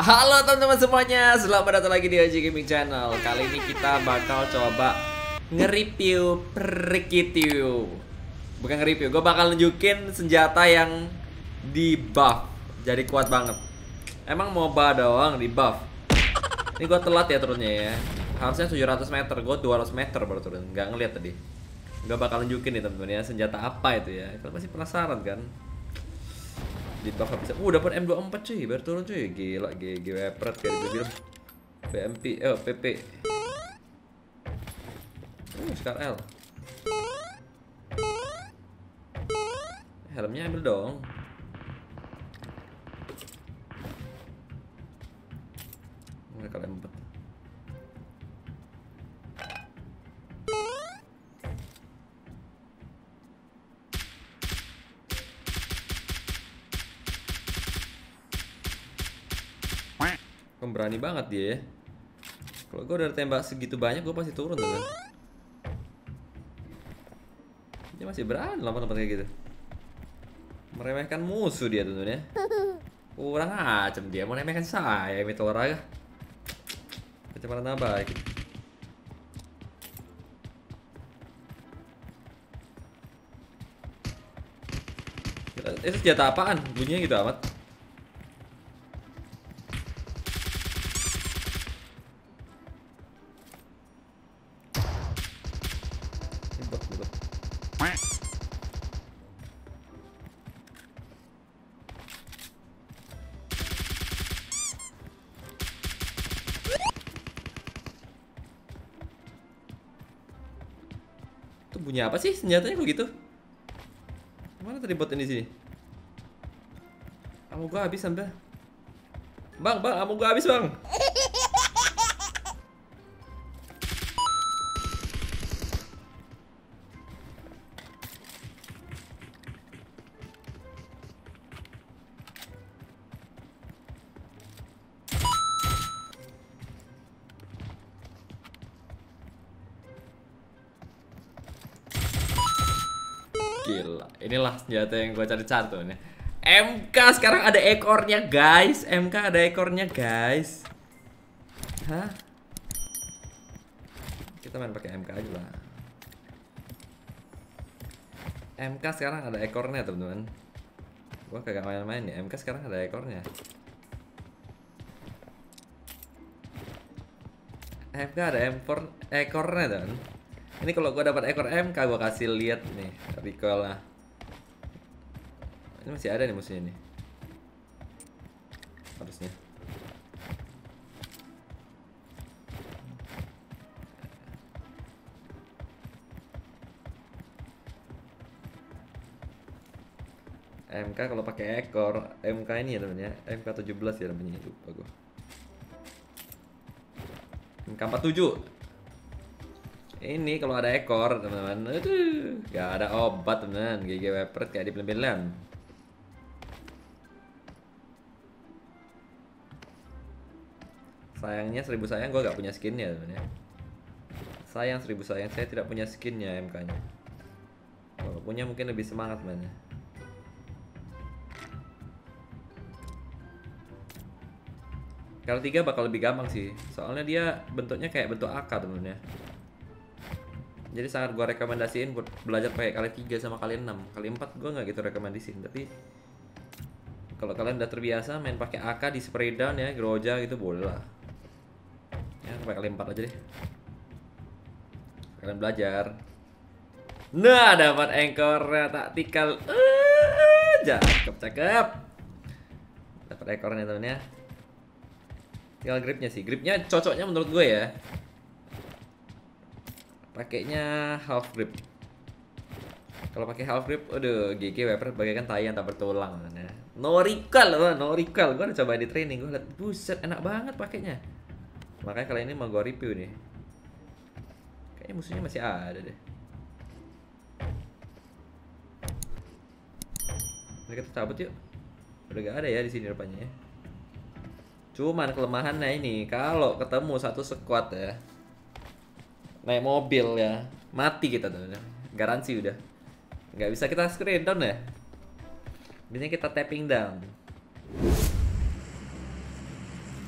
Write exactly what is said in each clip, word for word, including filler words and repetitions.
Halo teman-teman semuanya, selamat datang lagi di A J Gaming Channel. Kali ini kita bakal coba nge-review Prekityu. Bukan nge-review, gue bakal nunjukin senjata yang di buff, jadi kuat banget. Emang MOBA doang di buff. Ini gue telat ya turunnya ya. Harusnya tujuh ratus meter, gue dua ratus meter baru turun. Nggak ngeliat tadi. Gue bakal nunjukin nih teman-teman ya, senjata apa itu ya. Kalian pasti penasaran kan? Di buff bisa. Uh, dapat M dua puluh empat cuy, baru turun cuy. Gila, G G Wepret kayak dibilang. P M P, eh P P. Uh, Scar L. Helmnya ambil dong. Mereka lempet. Berani banget dia ya. Kalau gue udah tembak segitu banyak, gue pasti turun tuh kan. Dia masih berani lompat-lompat kayak gitu. Meremehkan musuh dia tuh ya. Kurang ajem dia, mau meremehkan saya itu olahraga. Kecepatan baik. Itu senjata apaan? Bunyinya gitu amat. Itu bunyi apa sih senjatanya kok gitu? Mana tadi bot ini sini? Ammo gua habis sampai. Bang, bang, ammo gua habis, Bang. Gila, inilah senjata yang gue cari-cari tuh nih. M K sekarang ada ekornya guys, M K ada ekornya guys. Hah? Kita main pakai M K aja lah. M K sekarang ada ekornya teman-teman. Gue kagak main-main nih, M K sekarang ada ekornya. M K ada M empat ekornya teman. Ini kalau gue dapat ekor M K gue kasih lihat nih recoilnya. Ini masih ada nih musuhnya nih. Harusnya. M K kalau pakai ekor, M K ini ya temennya, M K tujuh belas ya namanya, lupa gue. M K empat puluh tujuh. Ini kalau ada ekor teman-teman, aduh, gak ada obat teman-teman, G G Wepret kayak di film-film. Sayangnya seribu sayang gue gak punya skinnya teman-teman. Sayang seribu sayang saya tidak punya skinnya M K-nya. Kalau punya mungkin lebih semangat teman-teman. Kali tiga bakal lebih gampang sih, soalnya dia bentuknya kayak bentuk A K teman-teman ya. Jadi sangat gue rekomendasiin buat belajar pakai kali tiga sama kali enam. Kali empat gue nggak gitu rekomendasiin, tapi kalau kalian udah terbiasa main pakai A K di spray down ya, groja gitu boleh lah. Ya pakai kali empat aja deh. Kalian belajar. Nah, dapat ekornya taktikal. Uh, cakep, cakep. Dapat ekornya teman ya. Tinggal gripnya sih. Gripnya cocoknya menurut gue ya. Pakainya half grip. Kalau pakai half grip, aduh, G G Wepret bagaikan tai yang tak bertulang. No recoil loh, no recoil. Gue udah coba di training, gue liat, buset, enak banget pakainya. Makanya kali ini mau gue review nih. Kayaknya musuhnya masih ada deh. Mari kita cabut yuk. Udah gak ada ya di sini rupanya ya. Cuman kelemahannya ini, kalau ketemu satu squad ya, naik mobil ya, mati kita tuh, garansi udah. Nggak bisa kita screen down ya. Biasanya kita tapping down.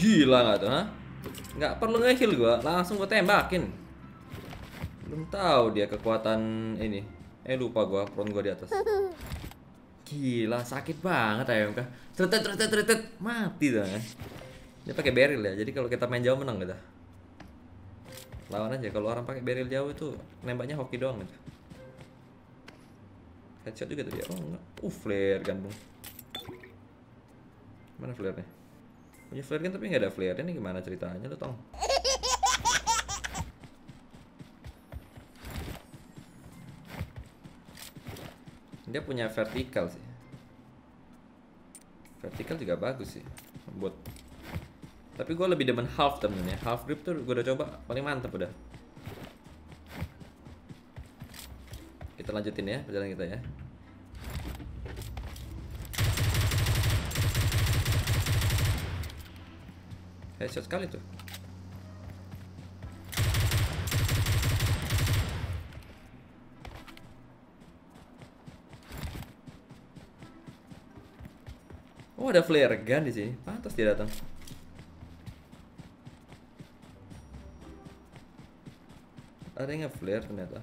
Gila nggak tuh, ha? Nggak perlu nge-heal gua, langsung gua tembakin. Belum tahu dia kekuatan ini. Eh lupa gua, prone gua di atas. Gila, sakit banget A M K. Tretet tretet tretet mati tuh, kan. Dia pakai barrel ya. Jadi kalau kita main jauh menang gitu. Lawan aja kalau orang pakai barrel jauh itu nembaknya hoki doang gitu. Headshot juga tuh dia. Oh enggak. Uh, flare kan, Bung. Mana flare-nya? Punya flare kan tapi nggak ada flare-nya nih, gimana ceritanya lu, Tong? Dia punya vertikal sih. Vertikal juga bagus sih buat. Tapi gue lebih demen half temennya. Half grip tuh gue udah coba, paling mantep udah. Kita lanjutin ya perjalanan kita ya. Headshot sekali tuh. Oh, ada flare gun di sini. Pantas dia datang. Ada yang nge-flare ternyata.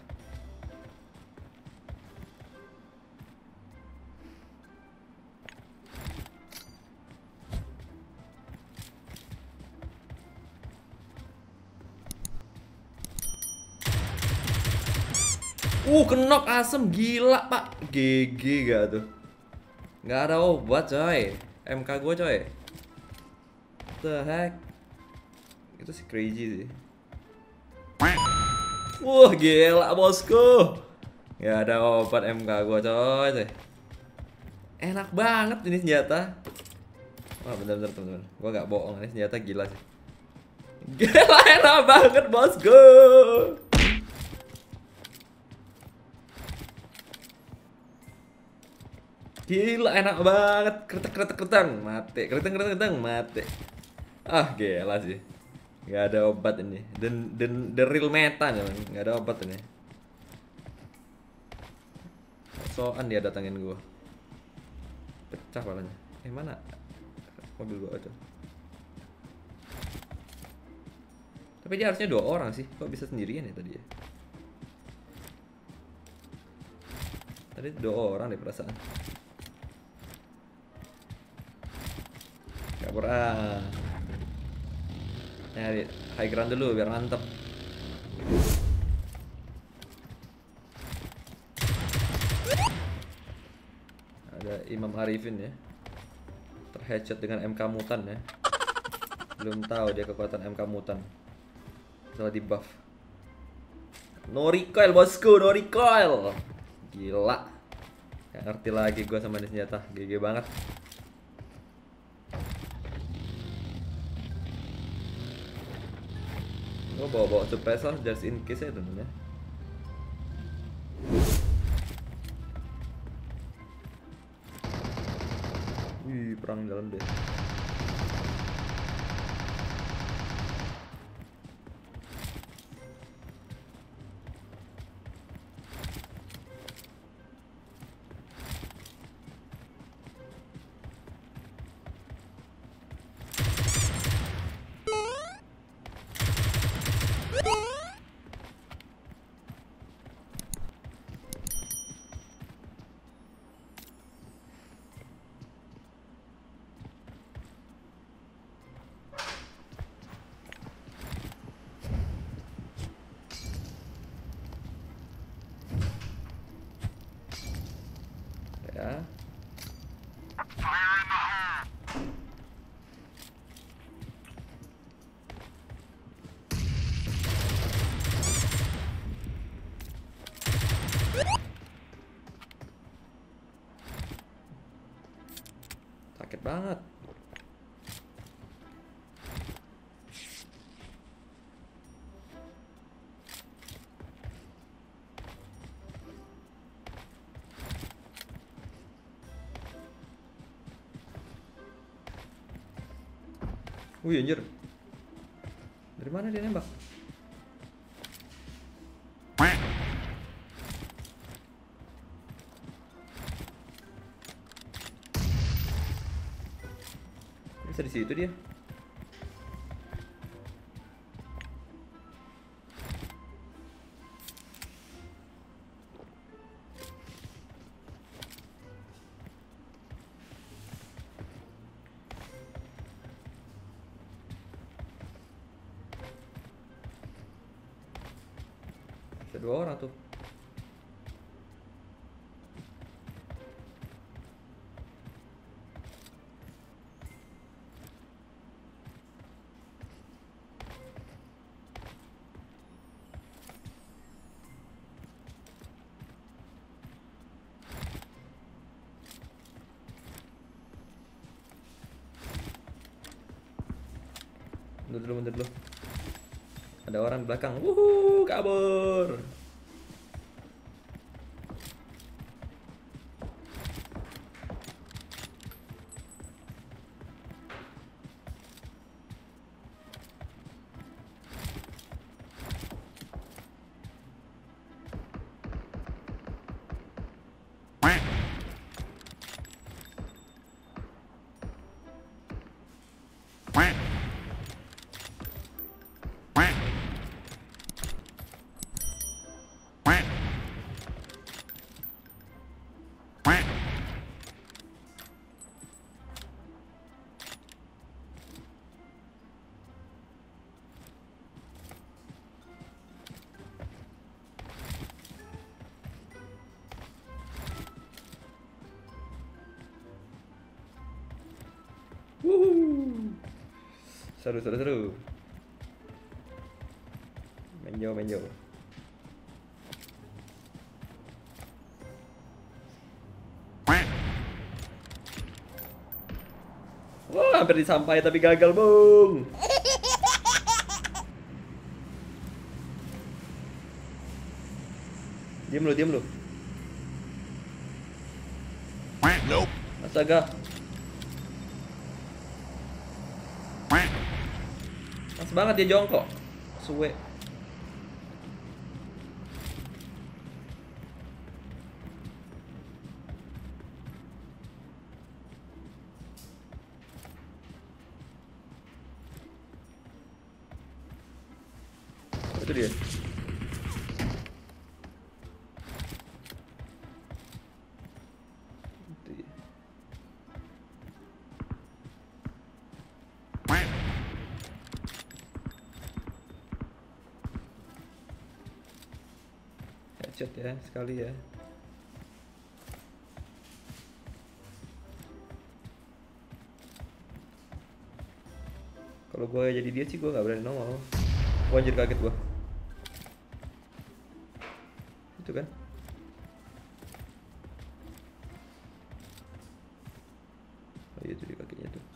Uh, kenok asem gila, Pak. G G gak tuh? Nggak ada obat, coy. M K gue, coy. What the heck? Itu sih crazy sih. Wah, gila bosku. Nggak ada obat M K gue, coy, coy. Enak banget ini senjata. Wah, bener-bener teman-teman. Gue nggak bohong, ini senjata gila sih. Gila, enak banget bosku. Gila, enak banget. Kretek kretek kretang mati. Kretek kretek kretang mati. Ah, gila sih. Gak ada obat ini. Dan dan the real meta nih, gak ada obat ini. Soan dia datangin gua. Pecah palanya. Eh, mana mobil gua itu? Tapi dia harusnya dua orang sih. Kok bisa sendirian ya tadi ya? Tadi dua orang deh perasaan. Kabur ah. Nyari high ground dulu biar mantep. Ada Imam Arifin ya. Terheadshot dengan M K mutan ya. Belum tahu dia kekuatan M K mutan. Setelah di buff. No recoil bosku, no recoil. Gila. Gak ngerti lagi gue sama ini senjata. G G banget. Gue bawa-bawa suppressor just in case ya temen ya. Wih, perang dalam deh. Ya. Sakit banget. Wih, anjir. Dari mana dia nembak? Bisa di situ dia. Ada dua orang tuh. Mundur dulu, mundur dulu. Ada orang di belakang. Wuhu, kabur. Wuhu. Seru, seru, seru. Main jauh, main jauh. Wah, hampir disampai tapi gagal, Bung. Diam lu, diam lu. Nope. Astaga. Pas banget dia jongkok. Suwe. Itu dia. Itu dia. Headshot ya, sekali ya. Kalau gue jadi dia sih gue nggak berani nongol. Wah, anjir, kaget gue. Itu kan. Oh iya, itu di kakinya tuh.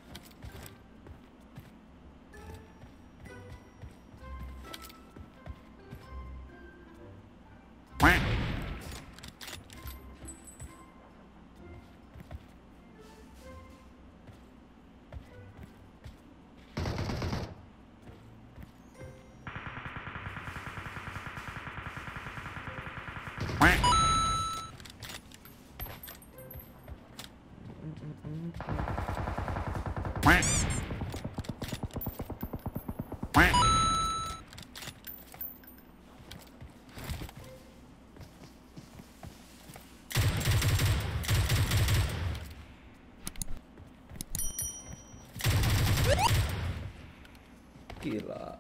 Gila.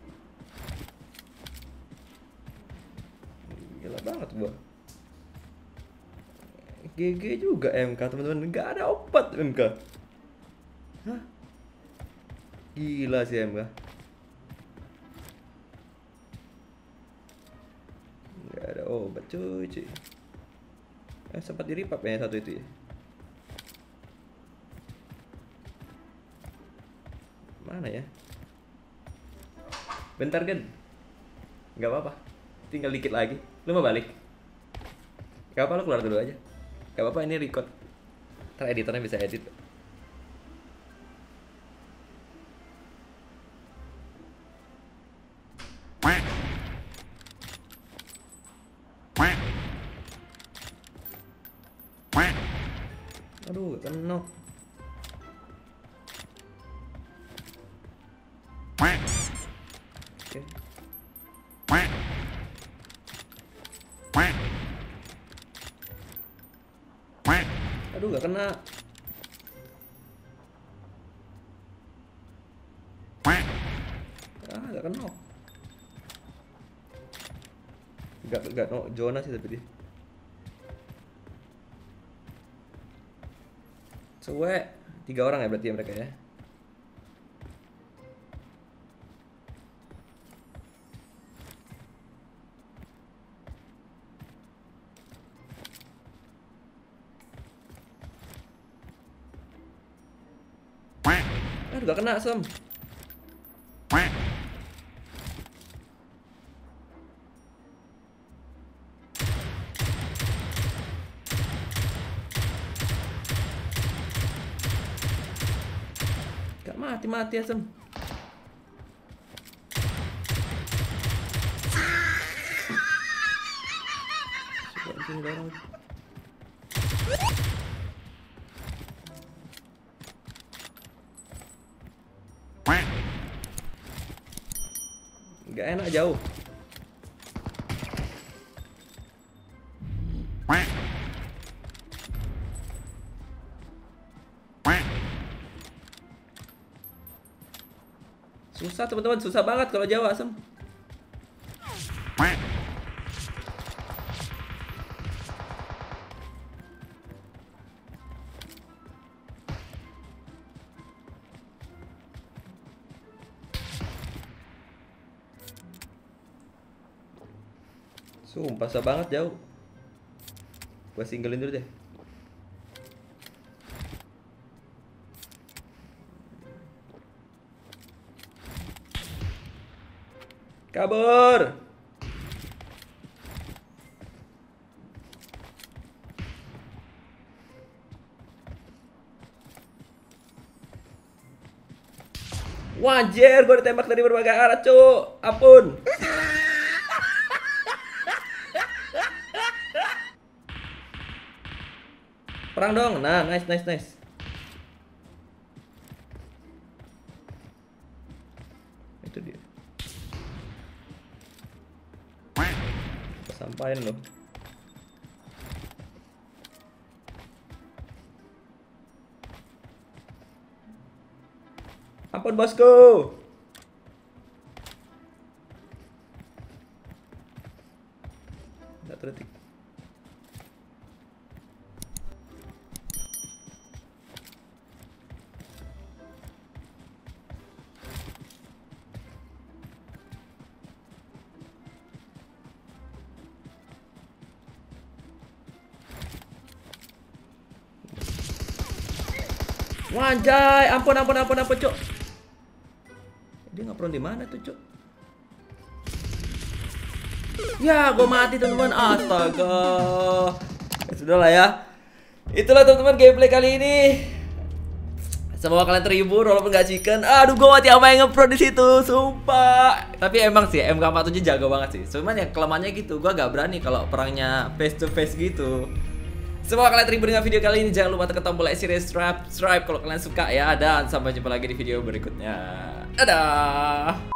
Gila banget gua. G G juga M K, teman-teman. Nggak ada obat M K. Hah? Gila sih M K. Nggak ada obat, cuy, cuy. Eh, sempat di repap ya satu itu ya. Mana ya? Bentar, Gen. Nggak apa-apa. Tinggal dikit lagi. Lu mau balik? Gak apa, lu keluar dulu aja. Gak apa-apa, ini record. Ntar editornya bisa edit. Aduh, kena. Oke. Aduh, gak kena. Ah, gak kena. Gak, gak, no, Jonas sih tapi dia. Cewek, tiga orang ya berarti ya mereka ya. Aduh, gak kena, Sam. Gak mati-mati ya, Sam. Gak enak jauh. Susah teman-teman, susah banget kalau jauh asem. Sumpah susah banget jauh. Gua singgalin dulu deh. Kabur. Wajar, gue ditembak dari berbagai arah, cuk. Ampun. Perang dong. Nah, nice, nice, nice. Itu dia. Sampain loh. Ampun bosku. Nggak terdetik. Wanjay, ampun ampun ampun ampun, cuk. Dia ngapron di mana tuh, cuk? Ya, gue mati teman-teman. Astaga. Ya, sudah lah ya. Itulah teman-teman gameplay kali ini. Semoga kalian terhibur walaupun gak chicken. Aduh, gue mati apa yang ngepro di situ, sumpah. Tapi emang sih M K empat puluh tujuh jago banget sih. Cuman ya kelemahannya gitu, gue gak berani kalau perangnya face to face gitu. Semoga kalian terhibur dengan video kali ini. Jangan lupa tekan tombol like, share, subscribe, subscribe kalau kalian suka ya. Dan sampai jumpa lagi di video berikutnya. Dadah.